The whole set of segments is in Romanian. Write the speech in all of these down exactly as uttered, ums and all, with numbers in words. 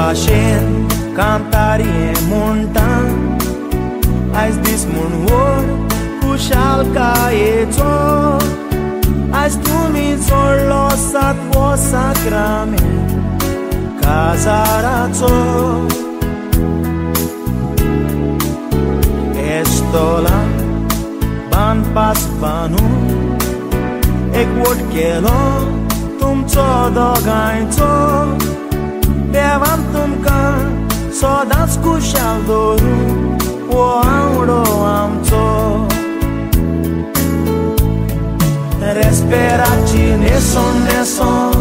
Vashen cantarie montan Ais dis munor puxal caeto Ais tu mi zorlo satvo sacrament Casarato Estola ban pas banu Ek word kelo tum to dogaito Devam tum ka sodas kushal doru O auro amto Respirati neson neson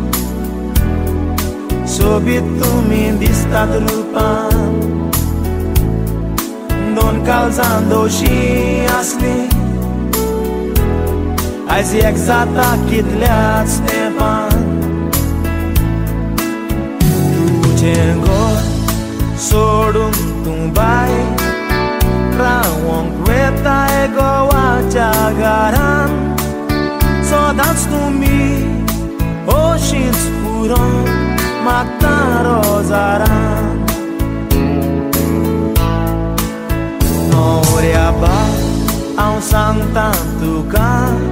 Subito mi distatrupan Non calzando și asli Azi exact achit le-ați stepan Jengor sodum tumbai Rawong kweta ego wajagaran So dance to me Oceans puron Magta rozaran Noria ba Au santantu ka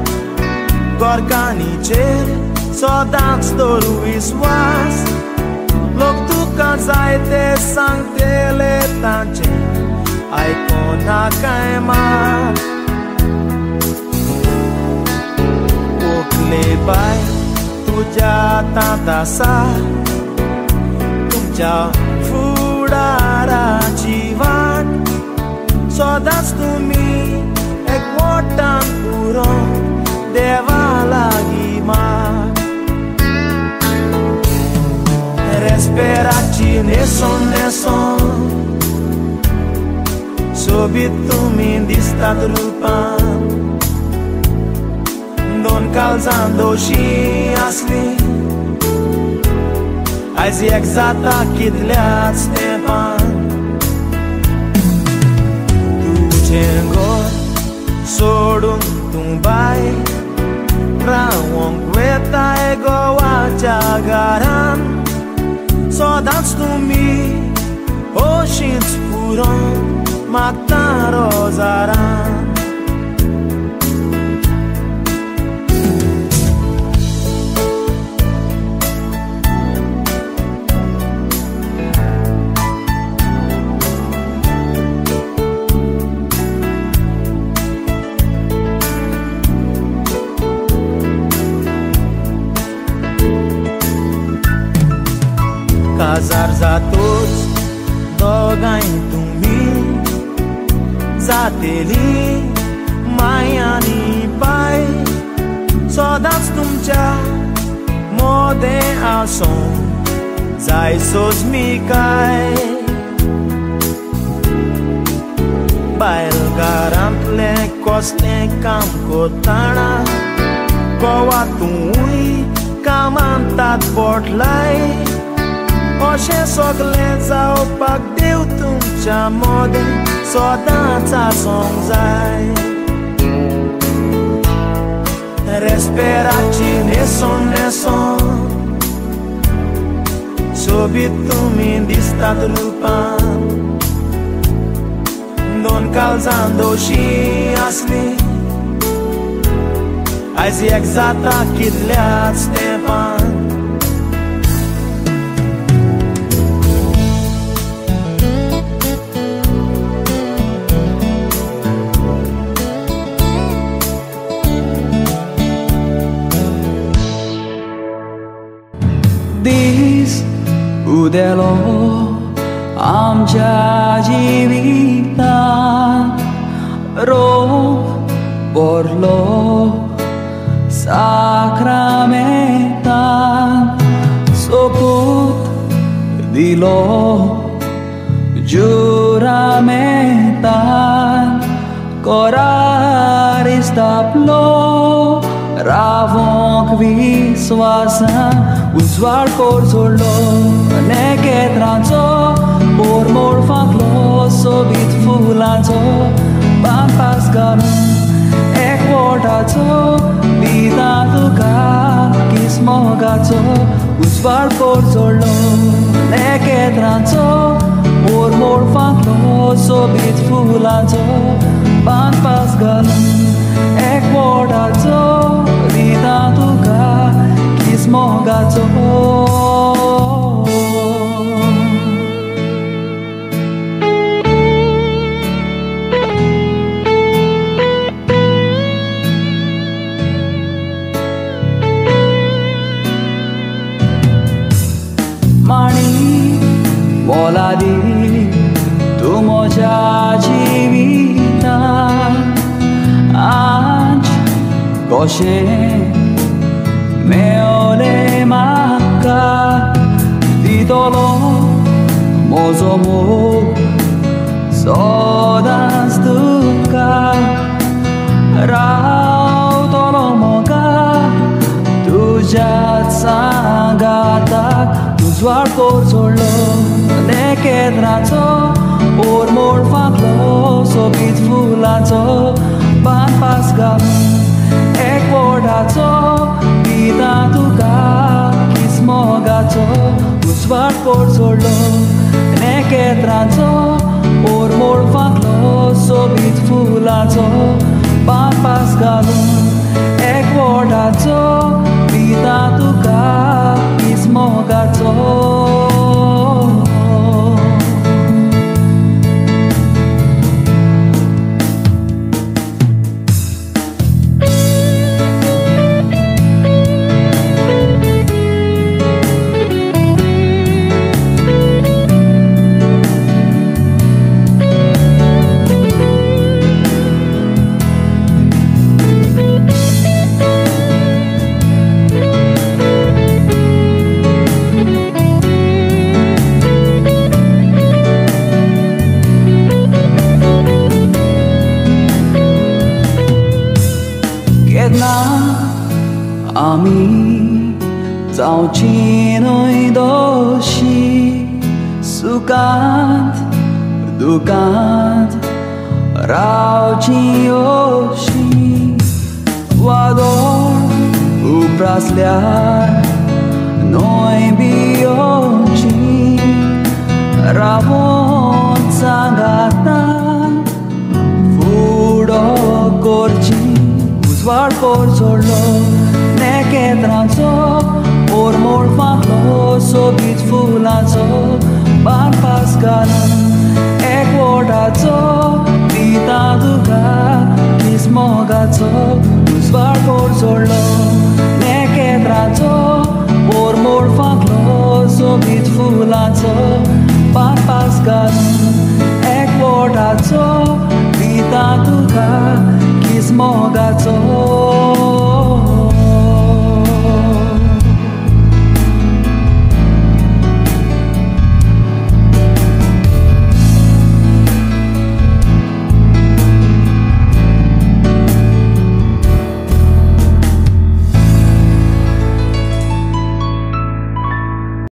Gorganicer So dance to Luis was Look tu canzaite sanctele tance Ai kona kaimar Okle bai tuja tanta sa Tumcha fudara jivan So that's to me Ek wotan puro Deva lagi mar Respirati neson neson Subito mi distatrupan Non calzando și asli Azi exact achit le-ați stepan Tu jengor sodum tumbai Rawong kweta ego wajagaran So dance to me Oceans puron Magta rozaran Casar za toți Dogain tu mi Zateli Mai ani pai So dance tumcha Mode ason Zai sos mi kai Bail garantle Coste cam cotana Coa tu ui Camantat portlai Oșe soclența opac deu tumcha mode So danța songzai Respiraci neson neson Subito mi distatrupan Non calzando și asli Azi exact achit le-ați stepan Udelo amcha jivitan ro porlo sacramentan soput dilo juramentan coraris taplo ravonk viswasan Usual corzolo ne che tranzo por mor faklo sobit fulanzo ban pascano e quotazo vida tuka kismo gazo Usual corzolo ne che नेकेत्रांचो मोरमोर फांकलो सोबीत फुलांचो पान पास घालून एकवटाचो दिता तुका किस मोगाचो Mani moladi tu moja jivita Anj goshe meole maka Titolo mozomo sodas tuka Rau tolo moga tujat sangatak Tuzuar por solo neketraco Ormor faklo sobit fulaco Pan pasgam ekwodaco Pita tuka kismogaco Tuzuar por solo neketraco Ormor faklo sobit fulaco Pan pasgam ekwodaco Pita tuka kismogaco Ami Zaucinoi doshi Sukant Dukant Rauci oshi Wador Uprasliar Noi bioci Ravon Sangatan Fudo corci Uzvar por solo Neketraco Ormor faklo sobit fulaco Pan pasgalan ekwodaco Pita tuka kismogaco Uzvar por solo Neketraco Ormor faklo sobit fulaco Pan pasgalan ekwodaco Pita tuka kismogaco